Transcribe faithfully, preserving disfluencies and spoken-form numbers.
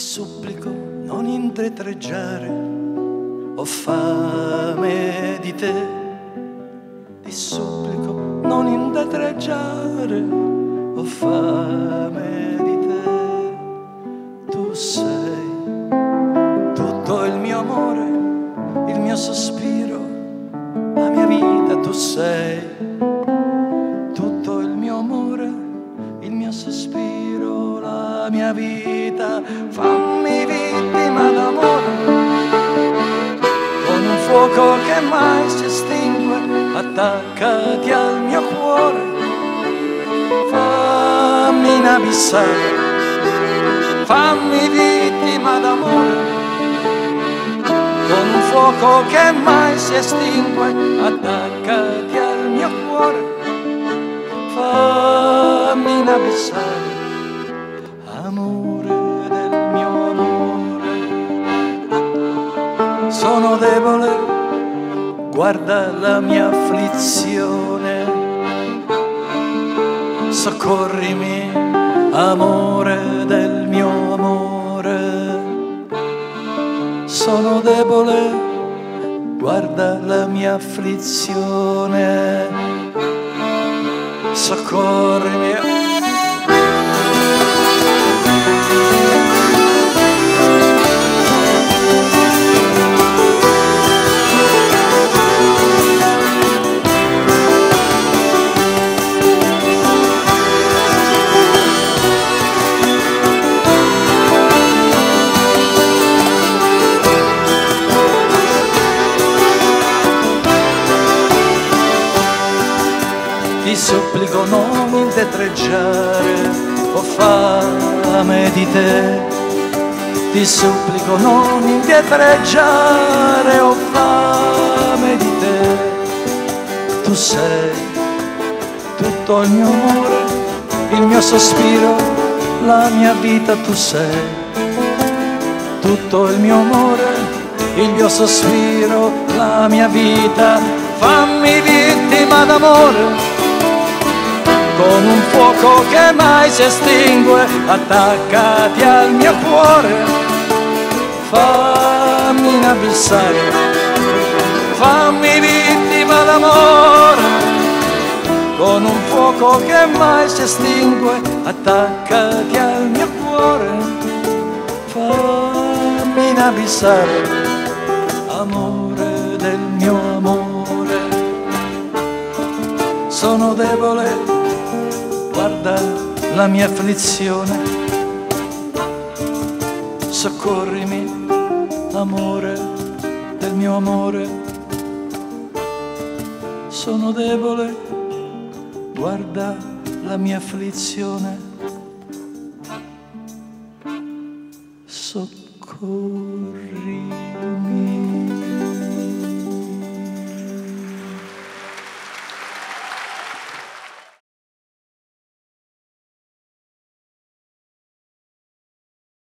supplico non indietreggiare, ho fame di te. Ti supplico non indietreggiare, ho fame di te. Tu sei tutto il mio amore, il mio sospiro, la mia vita. Tu sei tutto il mio amore, il mio sospiro, la mia vita. Fammi vittima d'amore, con un fuoco che mai si estingue, attaccati al mio cuore. Fammi inabissare, fammi vittima d'amore, con un fuoco che mai si estingue, attaccati al mio cuore. Fammi inabissare, amore del mio amore. Sono debole, guarda la mia afflizione. Soccorrimi, amore del mio amore. Sono debole, guarda la mia afflizione. Soccorrimi. Ti supplico non indietreggiare, ho fame di te. Ti supplico non indietreggiare, ho fame di te. Tu sei tutto il mio amore, il mio sospiro, la mia vita. Tu sei tutto il mio amore, il mio sospiro, la mia vita. Fammi vittima d'amore, con un fuoco che mai si estingue, attaccati al mio cuore. Fammi inabissare, fammi vittima d'amore, con un fuoco che mai si estingue, attaccati al mio cuore. Fammi inabissare, amore del mio amore. Sono debole, guarda la mia afflizione. Soccorrimi, amore del mio amore. Sono debole, guarda la mia afflizione. Soccorrimi.